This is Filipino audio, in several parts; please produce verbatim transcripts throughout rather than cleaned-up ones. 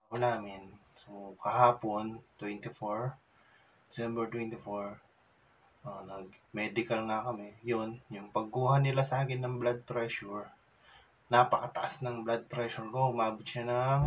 trabaho namin. So, kahapon, twenty-four, December twenty-four, ah, nag-medical nga kami. Yun, yung pagkuha nila sa akin ng blood pressure, napakataas ng blood pressure ko. Umabot siya ng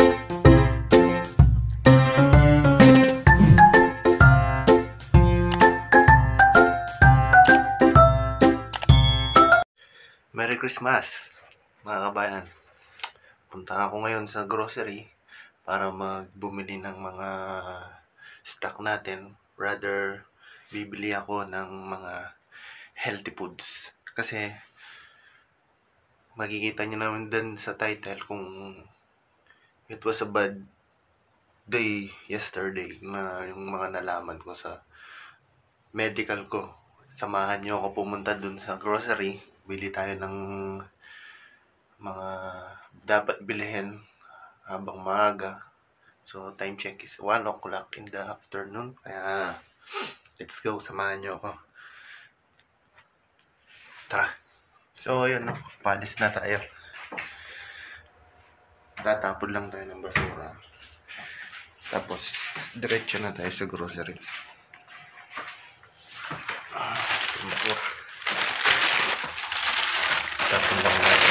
Merry Christmas, mga kabayan. Punta ako ngayon sa grocery para magbumili ng mga stock natin. Rather, bibili ako ng mga healthy foods. Kasi, makikita nyo naman din sa title kung it was a bad day yesterday na yung mga nalaman ko sa medical ko. Samahan nyo ako pumunta dun sa grocery. Bili tayo ng mga dapat bilhin habang maaga. So, time check is one o'clock in the afternoon. Kaya, let's go. Samahan nyo ako. Tara. So, yun, no? Palis na tayo. Tatapon lang tayo ng basura. Tapos, diretso na tayo sa grocery. Ah, basura. Tapon lang tayo.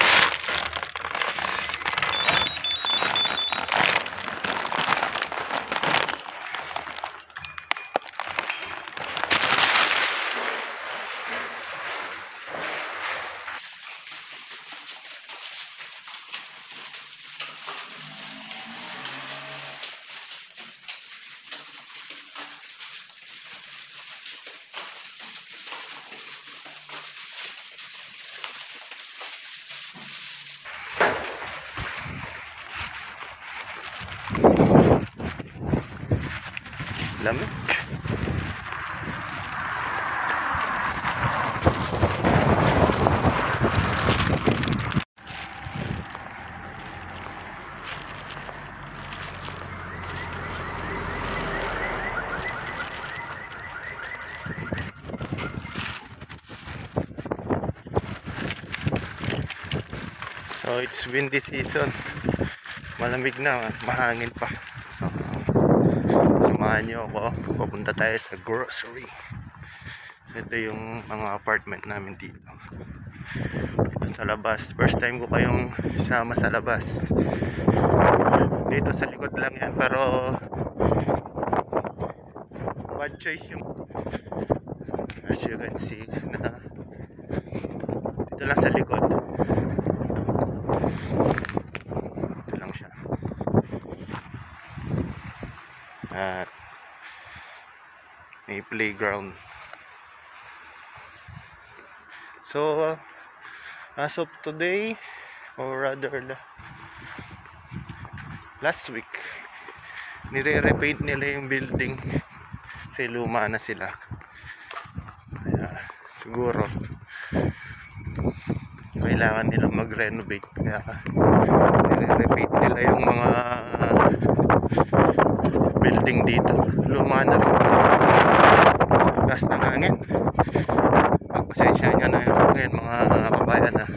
Lamig. So, it's windy season. Malamig na, mahangin pa. So, samahan nyo ako. Pupunta tayo sa grocery. Ito yung mga apartment namin dito. Dito sa labas. First time ko kayong isama sa labas. Dito sa likod lang yan. Pero bad choice yung, as you can see, na dito lang sa likod. Ito lang siya. At may playground. So, uh, as of today, or rather last week, nire-repaint nila yung building kasi luma na sila. Kaya, siguro kailangan nila mag-renovate. Kaya nire-repaint nila yung mga building dito. Luma na rin. Gas ng hangin. Pagpasensya nyo na yung hangin, mga kabayan na.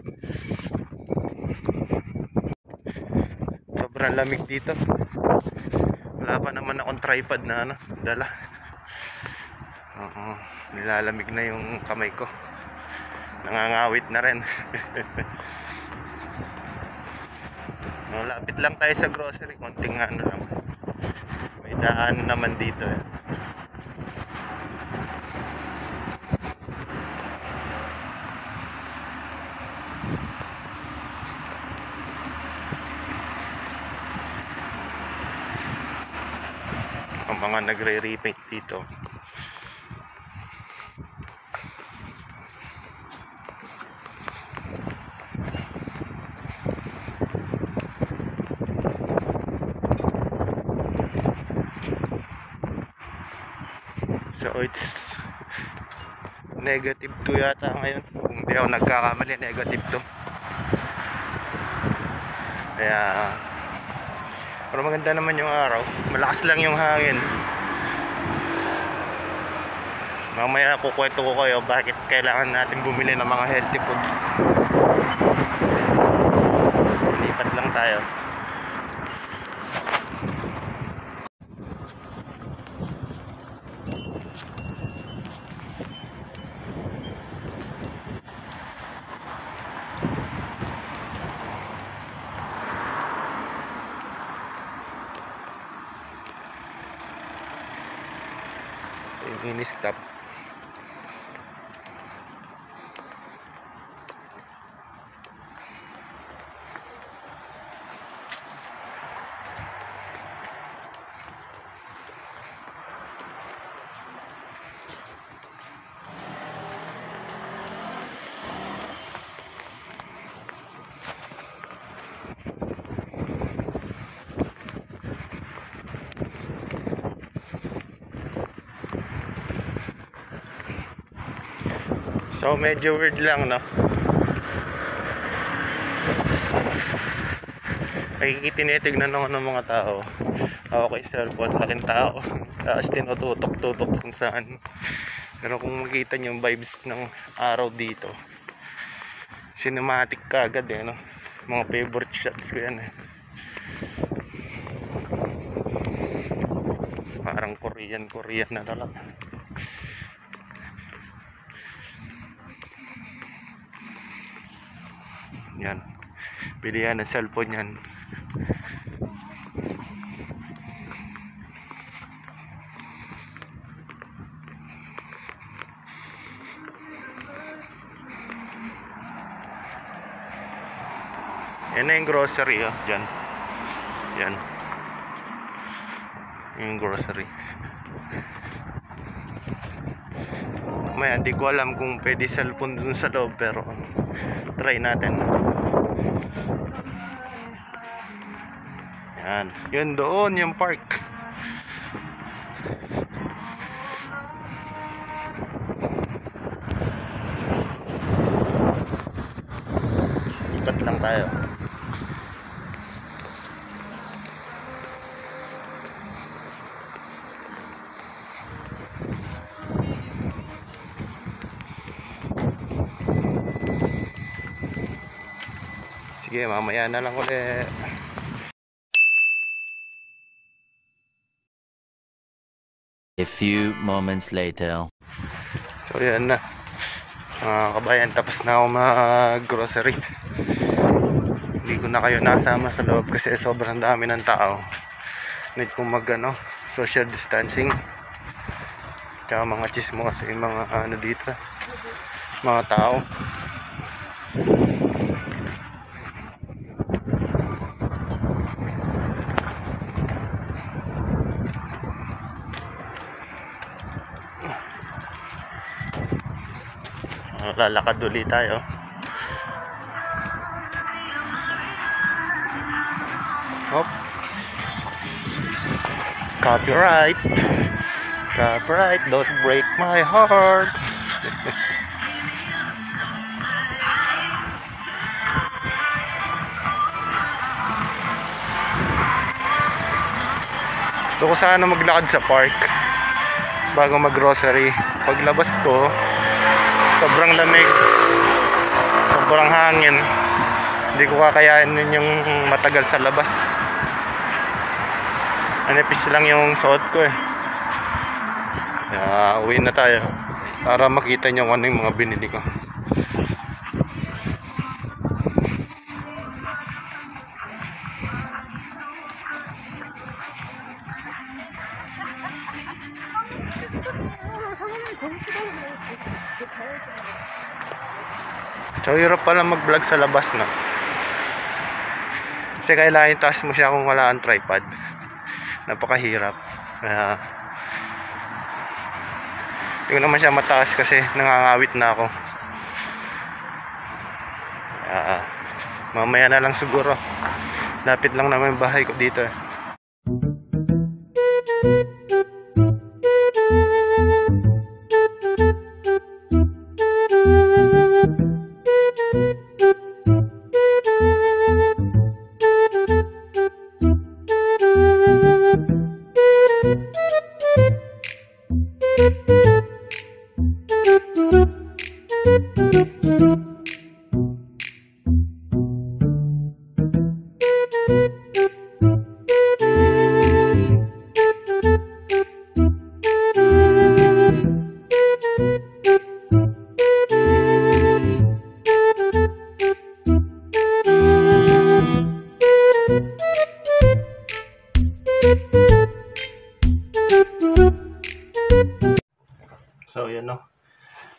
Sobrang lamig dito. Wala pa naman akong tripod na ano, dala. Uh-uh. Nilalamig na yung kamay ko. Nangangawit na rin. No, lapit lang tayo sa grocery. Konting ano lang. May daan naman dito eh. Ang mga nagre-repaint dito. So it's negative two yata ngayon. Kung hindi ako nagkakamali, negative two. Kaya pero maganda naman yung araw. Malakas lang yung hangin. Mamaya kukwento ko kayo bakit kailangan natin bumili ng mga healthy foods. Lipat lang tayo. ini-stop. So medyo weird lang, no? Ay tinitignan naman ng mga tao. Okay, cellphone, laking tao. Tapos tinututok-tutok kung saan. Pero kung makita nyo yung vibes ng araw dito, cinematic ka agad eh, no? Mga favorite shots ko yan eh. Parang Korean, Korean na talaga. Yan, pilihan ng cellphone yan. Yan na yung grocery, oh. Yan. Yan. Yung grocery. May hindi ko alam kung pwede cellphone dun sa loob, pero try natin. Yan. Yun doon, yung park. Ikot lang tayo. Sige, mamaya na lang ulit. A few moments later. So yan na, mga kabayan, tapos na ako mag-grocery. Hindi ko na kayo nasama sa loob kasi sobrang dami ng tao. Need kong mag ano, social distancing. Kaya mga chismos, yung mga ano dito, mga tao. Lalakad ulit tayo. Hop. Copyright. Copyright, don't break my heart. Gusto ko sana maglakad sa park bago mag-grocery. Paglabas ko, sobrang lamig, sobrang hangin, hindi ko kakayanin yung matagal sa labas. Anipis lang yung suot ko eh. Kaya uwi na tayo para makita nyo ano yung mga binili ko. So hirap pala mag-vlog sa labas, no? Kasi kailangan itaas mo siya kung wala ang tripod. Napakahirap. Kaya hindi ko naman siya mataas kasi nangangawit na ako. Kaya mamaya na lang siguro. Lapit lang naman yung bahay ko dito eh.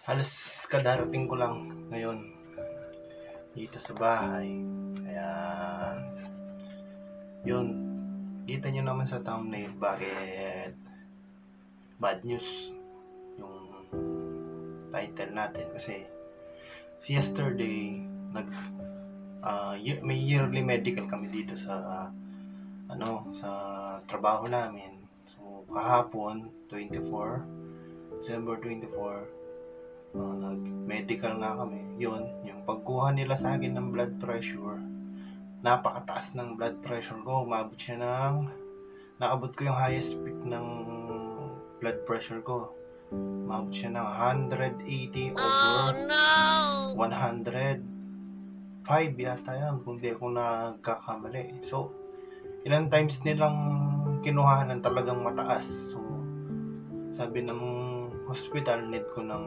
halos kadarating ko lang ngayon dito sa bahay. Kaya yun, kita nyo naman sa thumbnail bakit bad news yung title natin. Kasi si yesterday nag uh, year, may yearly medical kami dito sa ano sa trabaho namin. So kahapon twenty-four December twenty-fourth, uh, nag-medical nga kami. Yun, yung pagkuha nila sa akin ng blood pressure, napakataas ng blood pressure ko. Umabot siya ng, naabot ko yung highest peak ng blood pressure ko. Umabot siya ng one eighty over one hundred five yata yan, kung di ako nagkakamali. So, ilang times nilang kinuhanan talagang mataas. So, sabi ng hospital, need ko ng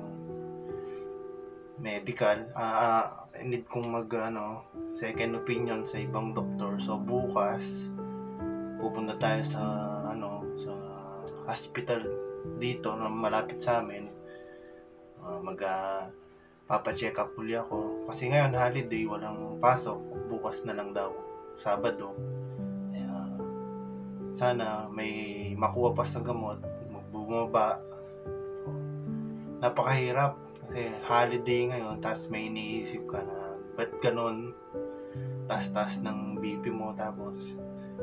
medical, ah, uh, need kong mag ano, second opinion sa ibang doktor. So bukas pupunta tayo sa ano sa hospital dito na malapit sa amin. Uh, mag uh, papa-check up uli ako kasi ngayon holiday, walang pasok. Bukas na lang daw, Sabado. Kaya sana may makuha pa sa gamot, magbumaba. Napakahirap kasi holiday ngayon, tapos may iniisip ka na ba't ganun, taas-taas ng B P mo. Tapos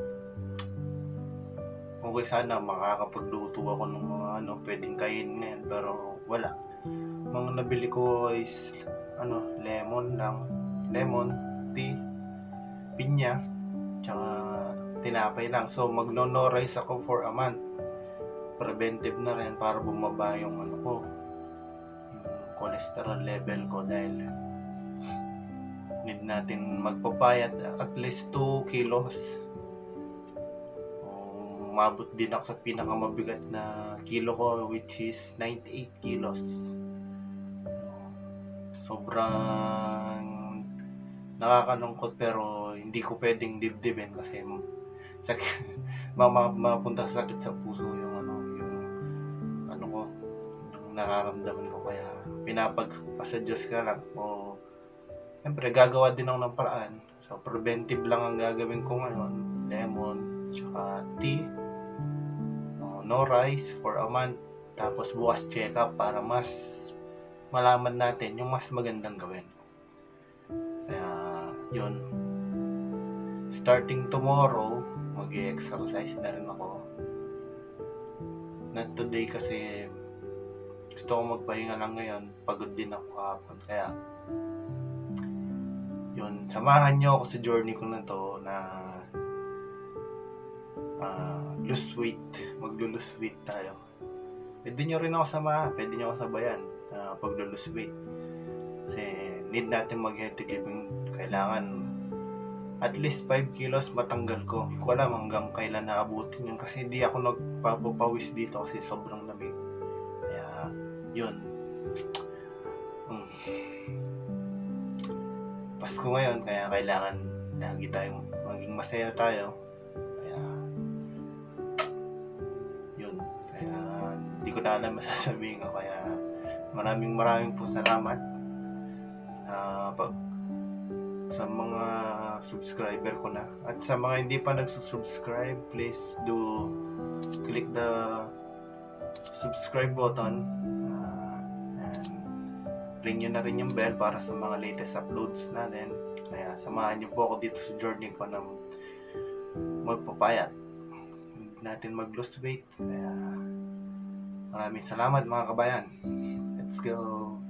okay, sana makakapagluto ako ng mga ano pwedeng kainin ngayon, pero wala. Mga nabili ko is ano, lemon lang, lemon tea, pinya, tsaka tinapay lang. So magno-no rice ako for a month, preventive na rin para bumaba yung ano ko, cholesterol level ko, dahil need natin magpapayat at least two kilos. Umabot din ako sa pinakamabigat na kilo ko, which is ninety-eight kilos. Sobrang nakakalungkot, pero hindi ko pwedeng dibdibin kasi sakit, mapunta sa sakit sa puso yung ano, yung ano ko, yung nararamdaman ko. Kaya pinapagpasa Diyos ka lang. O siyempre gagawa din ako ng paraan. So preventive lang ang gagawin ko ngayon, lemon tsaka tea, no, no rice for a month. Tapos bukas check up para mas malaman natin yung mas magandang gawin. Kaya yun, starting tomorrow mag-exercise na rin ako. Not today kasi gusto ko magpahinga lang ngayon, pagod din ako kahapon. Kaya yun, samahan nyo ako sa journey ko na to na uh, lose weight. Maglo-lose weight tayo. Pwede nyo rin ako samahan, pwede nyo ako sabayan na uh, paglo-lose weight. Kasi need natin mag-healthy living. Kailangan at least five kilos matanggal ko. Hindi ko alam hanggang kailan naabutin yun, kasi hindi ako nagpapawis dito kasi sobrang lamig. Kaya yun, hmm. Pasko ngayon, kaya kailangan lagi tayong maging masaya tayo. Kaya yun, kaya hindi ko na alam masasabihin ko. Kaya maraming maraming po salamat uh, pag sa mga subscriber ko na, at sa mga hindi pa nagsusubscribe, please do click the subscribe button, uh, and ring nyo na rin yung bell para sa mga latest uploads natin. Kaya samahan nyo po ako dito sa journey ko na magpapayat, natin mag-lose weight. Kaya maraming salamat mga kabayan. Let's go!